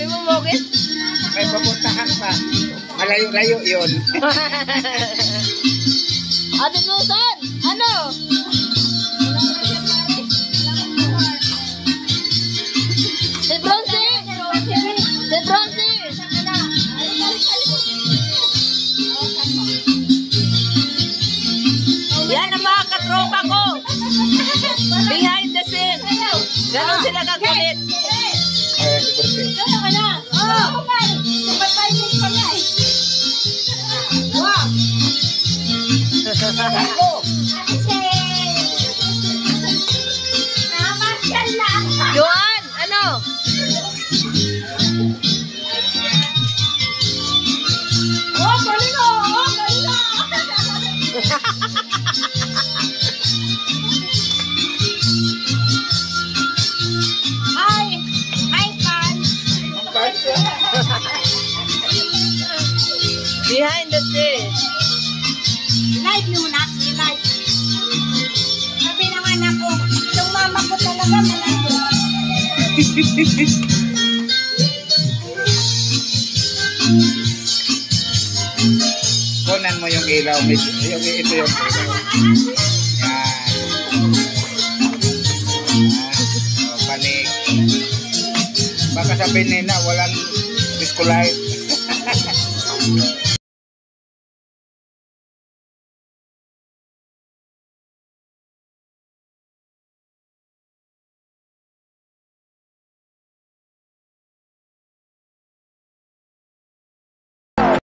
Sabi mo, Mogis? May pupuntahan pa. Malayo-layo yun. Ate Susan, ano? Si Bronzy! Si Bronzy! Yan ang mga katropa ko! Behind the scene! Ganon sila kakulit! Ay, si Burse. Ano ka na? Oo! Kapag-5 pa nga eh. Wow! Ako! Kasi... Namasyal na ako! Joan, ano? Oh, galing o! Oh, galing o! Hi! Hi, fans! Ang bansa. Behind the scene! Live muna, live. Sabi naman ako, yung mama ko talaga malaki. Kunan mo yung ilaw. Ito yung ilaw. Yan. Oh, panik. Baka sabihin nila walang disco light.